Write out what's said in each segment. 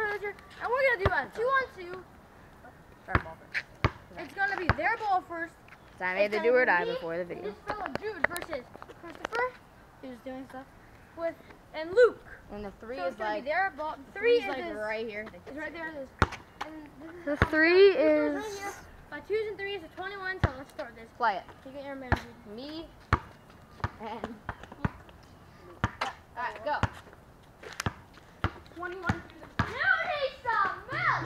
manager, and we're gonna do a 2-on-2. Start ball first. It's gonna be their ball first. So I made the do or die before the And video. this fellow Jude versus Christopher, who's doing stuff and Luke. And the 3 So is it's gonna like be their ball. 3 is like this. right here. It's right there. It is. And The 3 is right here. By 2s and 3s is 21. So let's start this. play it. You get your manager. Me and alright, go. 21. You need some milk.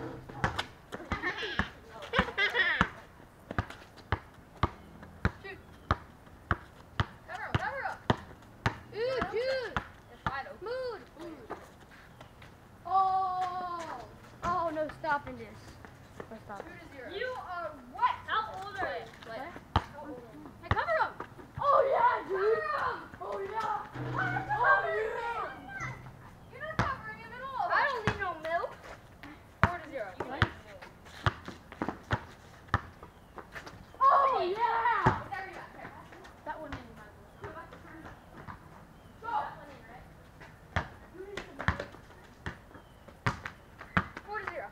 Shoot. Cover up. Ooh, Jude. It's wide open. Mood. Oh, no stopping this. Let's stop. You are wet. How old are you? What? Hey, cover up. Oh, yeah, dude. Oh, yeah. You're not covering him at all. I don't need no milk. 4-0. What? Oh, yeah. That one in my Go. 4-0.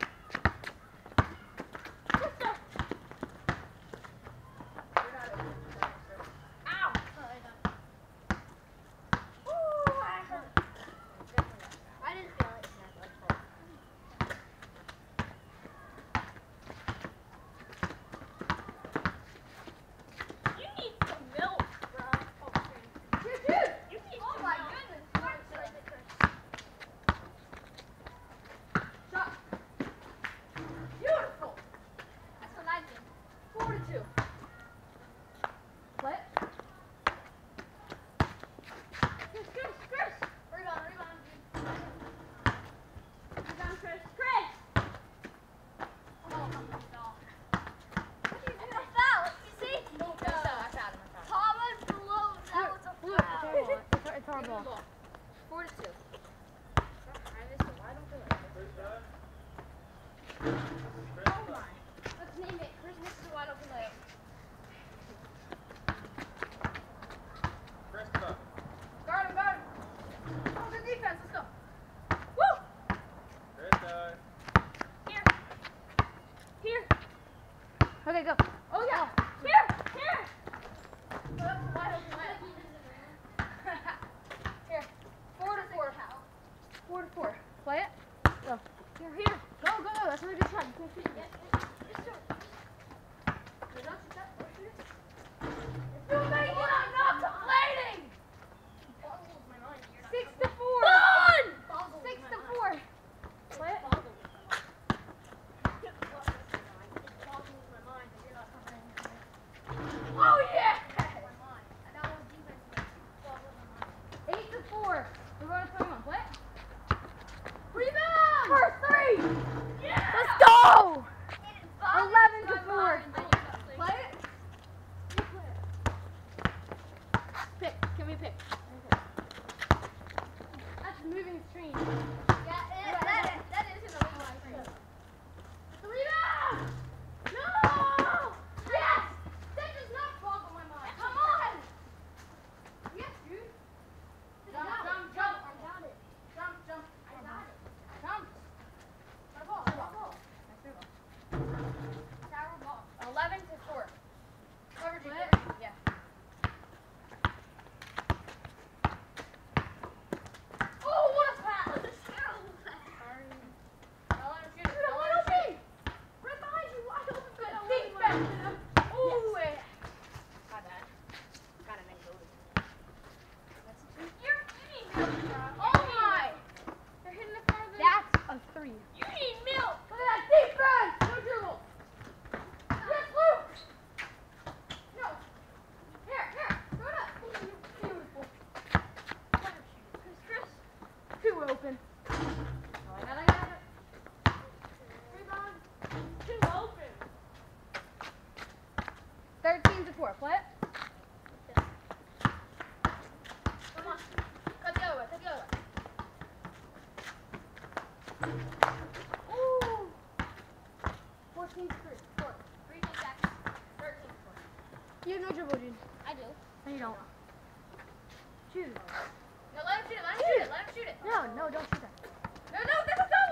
I didn't feel it. You need some milk, bro. You need Oh some my milk. goodness. Shot. Beautiful. That's what I did. 4-2. What? Chris. Rebound, dude. Rebound, Chris. Oh, my God. What are you doing? A foul. You see? No, I found him. Thomas below. That was a Luke, foul. it's our ball. 4-2. I missed a wide open. Oh my. Let's name it. Chris misses a wide open layup. Guard him. Oh, good defense. Let's go. Woo! Here. Okay, go. Oh, yeah. Here. Oh, that was a wide open layup. Here. 4-4. 4-4. Play it. Go. Here. Go. That's a really good shot. You can't shoot it. You make it. I'm not complaining. 6-4. 6-4. Play it. Oh, yeah. 8-4. We're going to 21. Play it. Rebound. For 3. Yeah. Let's go. 11-4. Play it. Pick. Can we pick? That's moving screen. That is in the league. Rebound. No! Yes. That does not boggle my mind. Come on. Yes, dude. Jump. I got it. Jump. I got it. Jump. My ball. Sour ball. 11-4. Coverage What? there. Yeah. Oh, what a pass. Sorry. Don't let him shoot it. Don't let him shoot it. Right behind you. Wide open. Good defense. Ooh, Got that. Got it, man. you need milk, bro. Oh, my. They're hitting the front of the... That's a 3. You need milk. Look at that defense. No dribble. Yes, Luke. No. Here. Throw it up. Beautiful. Chris. 2 open. I got it. Rebound. 2 open. 13-4. Play it. Come on. Cut the other way. Ooh. 14-3. 4. 3 seconds. 13-4. You have no dribble, dude. I do. No, you don't. Shoot. No, let him shoot it. No, don't shoot that. No, that's a foul.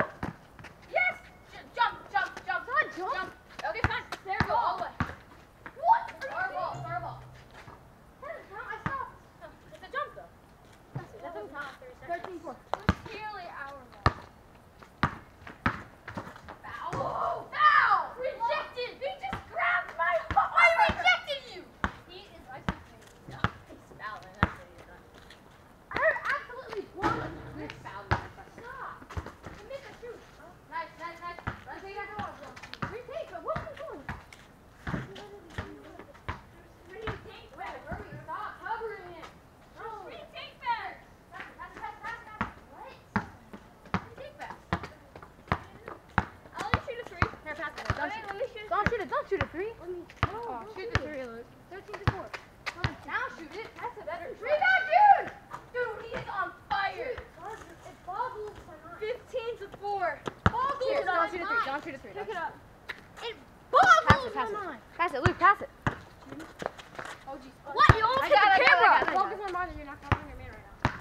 shoot it. Don't shoot a 3. Oh, Shoot the 3, Luke. 13 to 4. Now shoot it. That's a better shot. Rebound, Jude! Dude, he is on fire. It boggles my mind. 15 to 4. Boggles Here, my don't shoot a 3. mind. Don't shoot a 3. Pick it up. It Pass boggles it, pass my it. mind. Pass it, Luke. Pass it. Oh, jeez. What? You almost I hit got the it, I got it, camera. I got it. Boggles my mind that you're not covering your man right now.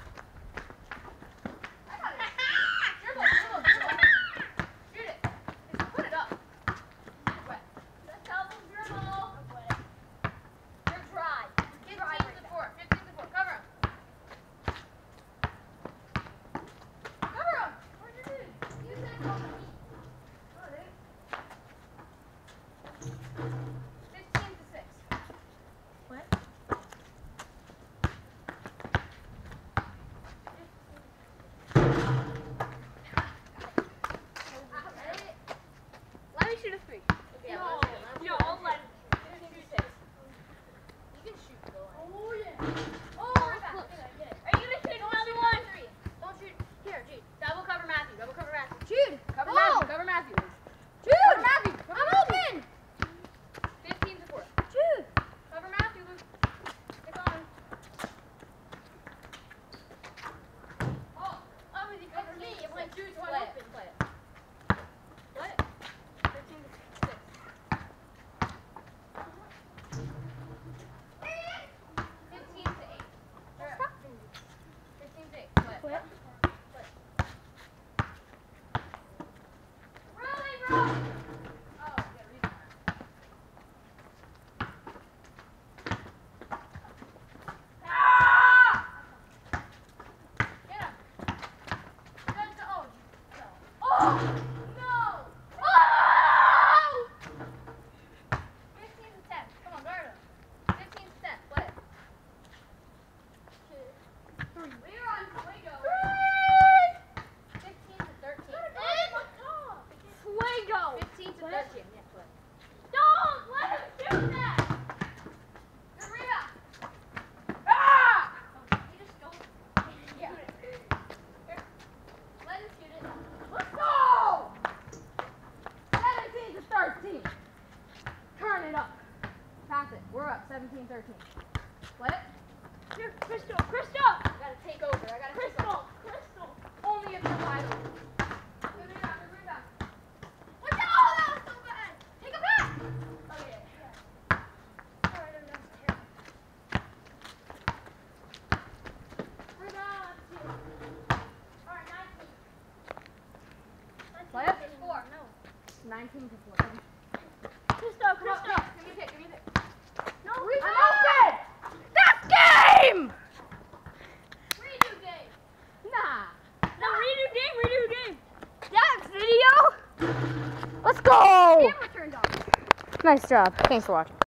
I got it. Dribble. Shoot it. Just put it up. It's wet. Let's tell them dribble. I'm wet. You're dry. 15 to 4. 15 to 4. Cover him. Cover him. Where'd you do? You said cover me. Oh, dude. 15 to 6. What? Let me shoot a 3. Okay, No. let's go. No, I'll let him. 15 to 6. You can shoot the line. Oh, yeah. Oh, Look. get it. Are you gonna shoot another one? Don't shoot. Here, Jude. Double cover Matthew. Double cover Matthew. Jude. Cover Oh. Matthew. Cover Matthew. Jude. Cover Matthew. Cover I'm Matthew. open. 15 to 4. Jude. Cover Matthew, Luke. Stick on. Oh, he covered me. It went Jude's wide open. Play it. Play it. 15 to 6. 15 to 8. Stop. 15 to 8. Play it. Play it. Play it. Really, bro? Oh, yeah, rebound. Get him. Good to oh, no. Oh! 15 to 10. Come on, guard him. 15 to 10. Play it. We're on Fuego. 15 to 13. Fuego. 15 to 13. Yeah, play. Don't let him shoot that. Good rebound. Ah! He just goes. Yeah. Here. Let him shoot it. Let's go. 17 to 13. Turn it up. Pass it. We're up. 17-13. Play it. Here, Crystal. I gotta take over. I gotta take over. Crystal. Only if you're wide open. Good rebound. Good rebound. Watch out! Oh, that was so bad. Take it back. Oh, yeah. Alright, that was terrible. Rebound. Alright, 19. Play it. It's 4. No. 19 to 4. Crystal, Crystal. Give me a pick. Give me a pick. No, I'm rebound. open! That's game! Redo game. Nah. No, redo game. That's video. Let's go. Camera turned off. Nice job. Thanks for watching.